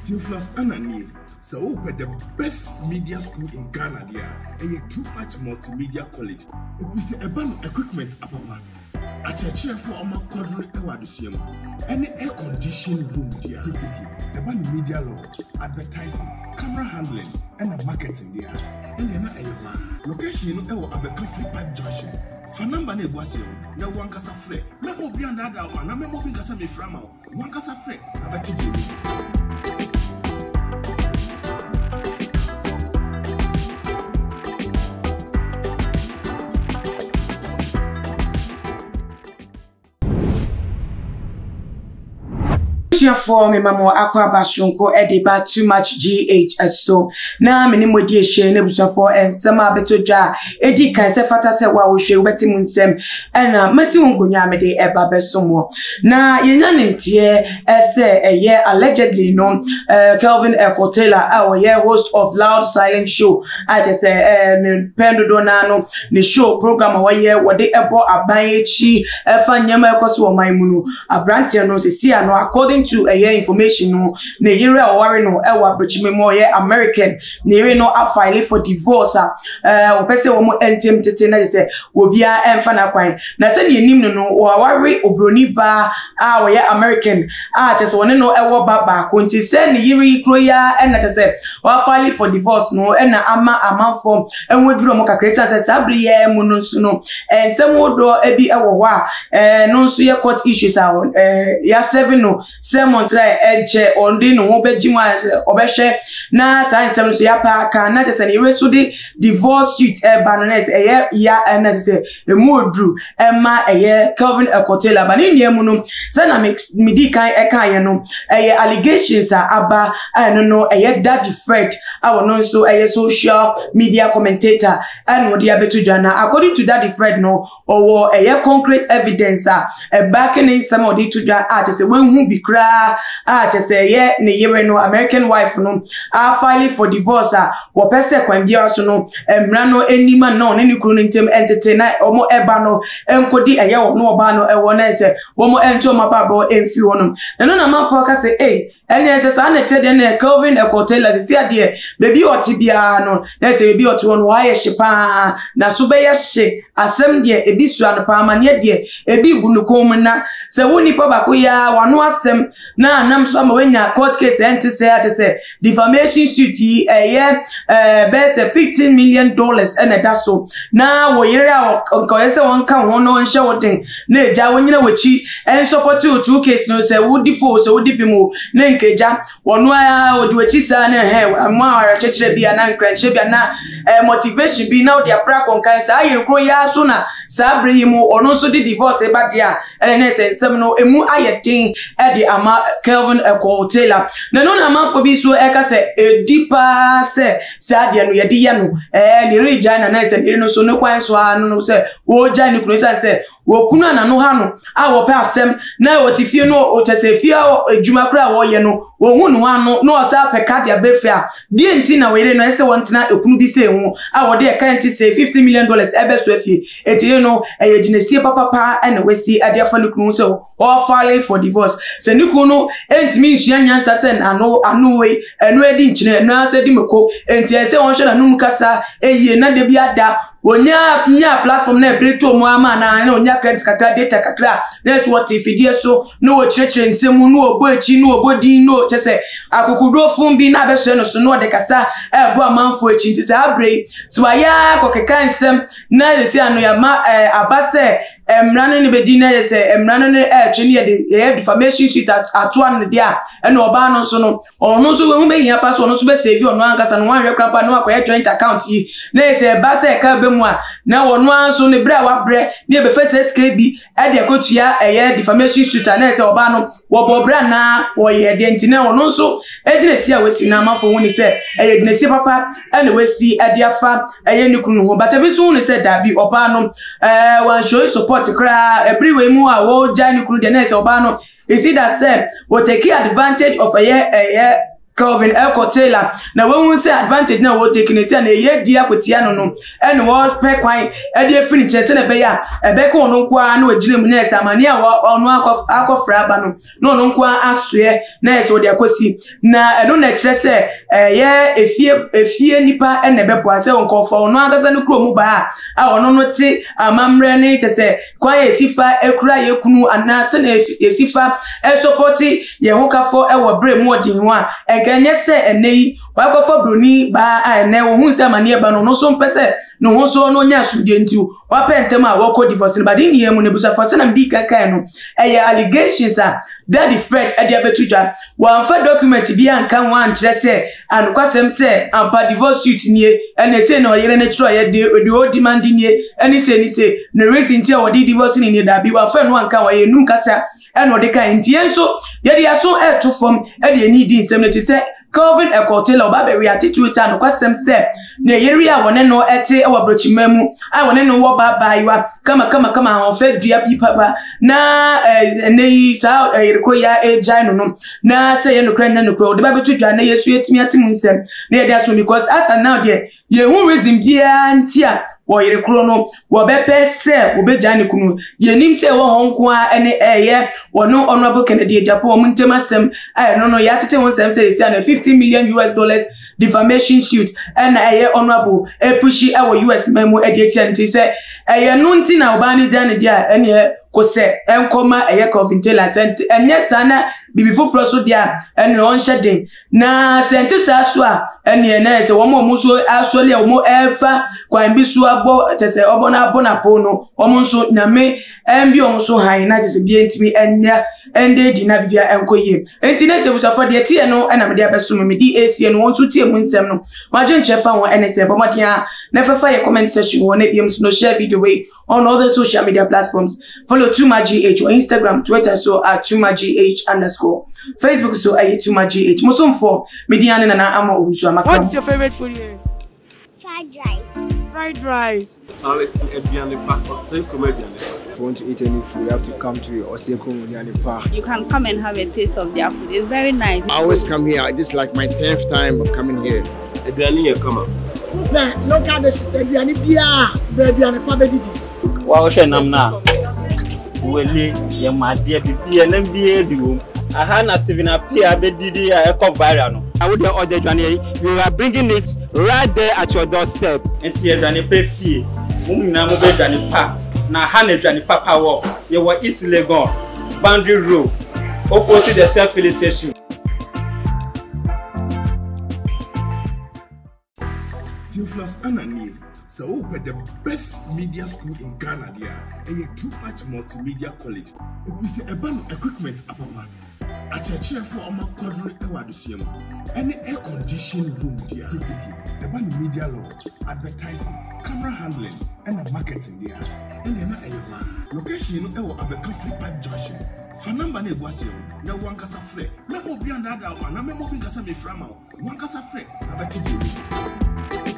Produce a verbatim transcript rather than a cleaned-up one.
Theophilus Anani, so the best media school in Ghana there, and a too much multimedia college. If we say a ban equipment apapa, a chair for a quadruple awadisium, any air conditioned room there, a ban media law, advertising, camera handling, and a marketing there, and then a location of Agyapong Park Junction. Fanamba ne boasio na wankasa frɛ na obi andada wa na memo bi nkasa me frama wankasa frɛ abati je for me mamo akwa bashunko ediba too much G H S so na meni modi ehye na buso for ensema betodwa edi kan se fata se wa wo hwe wobeti mu nsem ena masi wonkonya amede eba besomo na yenya ntie ese eye allegedly no uh, Kelvin Ekotela our year host of Loud Silent Show I just say pendo donano ni show program wa ye wode ebo aban echi efa nyama ekoso wo man mu no abrantie no se si ano according to a year information no ne yire aware no e wa brochime mo ye American ne yire no afile for divorce eh opese wo mo entem tete na se obia emfa na kwan na se ne nim no no aware obroni ba a wo ye American a tese woni no e wo ba ba ko nti se ne yire kroya e na tese wa file for divorce no e na ama amanfo enwoduro mo kakresa se sabri ye mu no nso no eh se mo do e bi e wo ho a eh no nso ye court issues a eh ya seven no months like enche ondi no obeji mu obehwe na sansem so ya pa ka na tese ne reso de divorce suit e ba no na se eye ya na tese emu odru ema eye Kelvin Ekotela ba ni niam no se na medi kan e kan ye no eye allegations a aba no no eye Daddy Fred awo no so eye social media commentator and what dia betu dwana according to Daddy Fred no owo eye concrete evidence a e backing in some of the to dwa a tese we hu bi kra ah just say yeah ne yere no American wife no ah filing for divorce ah wo pese kwangia so no emra no enima no ne kru no ntem entity na omo eba no enkodi eye wo no oba no e wo na se wo mo ento mababo emfi wo no no na manfo ka say eh ene ese sa na tede na Kelvin Ekotela se tia de baby oti bia no na se baby oti won wa ye hyepa na so be ye hye asem de ebi sua no pa ma ne de ebi bunukom na se woni pa bako ya wano asem na nam so ma wenya court case enti say ati say defamation suit eh eh be say fifteen million dollars ene da so na wo yere a nko yese won ka ho no nhye woden na eja wonyina wachi en support two case no say wodi fo say wodi bimo na nkeja wono a wodi wachi sa na he ma ara chechire bia na nkranche bia na motivation bi na wodi apra konkan sa ayere kro ya so na sa abrehimo ono so di divorce e ba dia ene say nsem no emu ayetin e di ama Kelvin Ekotela na no na manfo bi so e ka se edipa se sa dia no ye di ye no eh ni reja na na se ni no so no kwan so anu no se wo ja ni kunu se wo kunu na no ha no a wo pe asem na wo ti fie no o chese fie adwuma kra wo ye no wo hu no anu no o sa pe card ya befia di enti na we re no ese won tena ekunu bi se hu a wo de e kan ti say fifty million dollars e be so afi eti no e ye ginesie papa pa e na we si ade fa no kunu so or filing for divorce se ni kunu entimi nsua nyansa se anu anu we enu edi nchine enu ase di meko enti ese won hwe na num kasa eye na de bi ada onya nya platform na ebreto mu ama na na onya credit kakra data kakra that's what if idie so no wo chirechire nsemu no obo echi no obo din no chese akokudro fun bi na beso no so no de kasa e bo amanfo echi nti se abre so aya kokeka nsem na se anu ya ma abase emrano ni bedina yese emrano ni eh twini ye de defamation suit atu an dia ena oba no so no ono so we hu be hia pass ono so be save ono ankasa no wan hwe krapa no akoye joint account yi na yese ba se ka be mu a na wono anso ne bre wa bre ne be face S K B e de akotua eye defamation suit na yese oba no wo bo bra na wo ye de ntina ono so ejine si a wesi na amafo hu ni se eye jine si papa ena wesi e de afa eye ni kunu ho bata bi so hu ni se da bi oba no eh wan show support kra everywhere mu a wo jani kru de na se oba no is it that say we take advantage of a year a year Calvin Ekotela na we say advantage na we take na say na ye dia kwetia no no e no wo pe kwan e dey fini chese na be ya e be ka ono kwa na wagire mu na ese amane a ono akofra aba no na ono kwa asoe na ese wo dia kosi na e no na kire se e ye efie efie nipa e na be po ase onkofo ono agasa no kro mu ba a ono no ti amamre ne chese kwa esifa ekura ye kunu ana se na esifa e support ye hokafo e wo bre mu odin ho a ganye se enei wakofo broni ba ene wo hu se amane ba no no so mpese no ho so no nya asudie ntiu wa pentem a wako divorce ba din yemu ne busa for se na mdi kankan no eye allegations a daddy Fred e dia betudwa wa mfa document bi anka ho ankyere se an kwasem se ampa divorce suit nie ene se na oyere ne kiro ye de o demand nie ene se ni se na reason ti a wodi divorce ni ne da bi wa fa no anka wa ye num kasa eno de kan ntie nso ye de aso e to form e de ni di nsem ne ti se Calvin Ekotela oba be attitude an kwasem se na yeri a wone no ete e wabrochimamu a wone no wo ba baiwa kama kama kama ho fa dua bi papa na nei sa yeriko ya ejai no no na se ye no kran na no kro de ba betu dua na yesu etimi atim nsem na ye da so because as now there ye hu reason bia ntia wo yere kro no wo be pese wo be jani kunu ye nim se wo honko a ene eye wono honorable Kennedy Agyapong mu ntemasem ai no no ya tete won sem se se na fifty million U S dollars defamation suit and eye honorable e pushi e wo U S memo e de tianti se eye no nti na obani dan dia ene ko se enkoma eye Calvin Taylor enye sana bibi foforo so dia ene on shedin na sente sa so a ene na se wo mo mu so asole wo mo efa kwan bi so abo tese obona abona po no wo mo so nyame embi wo so han na tese bi entimi enya ende di na bibia enkoye enti na se busafo de tie no ena me de abeso me di asie no won so tie mu nsem no ma dwen chefa won ene se bomodia na fafa ye comment section won e biem so no share video way on other social media platforms. Follow TwoMaGH or Instagram, Twitter so at TwoMaGH underscore. Facebook so at TwoMaGH. Musum for Mediana and Amo Usu. What's your favorite food here? Fried rice. Fried rice. If you want to eat any food, you have to come to Att𝒂cking Park. You can come and have a taste of their food. It's very nice. I always come here. This is like my tenth time of coming here. Local dishes, Adriani Bia, Adriani Pabediti. Wow, Shanamna. Willie, your my dear B and M B A do. I had a seven up here, Bedidi, a cup viral. I would order Johnny. You are bringing it right there at your doorstep. And see a Johnny pay fee. Mumina Johnny Park. Now, Hannah Johnny Papa walk. You were easily gone. Boundary rule. Opposite the self filling station. So open the best media school in Ghana there, and you too much multimedia college. If we say about equipment, apapa, Att𝒂cking for our quadruple ewadisium, any air conditioned room there, about media law, advertising, camera handling, and the marketing there, and you're not a location of our country park junction. Fanamba ne boasio, na wankasa fre, na obi another one, na me mobi kasa me frama, wankasa fre, abati.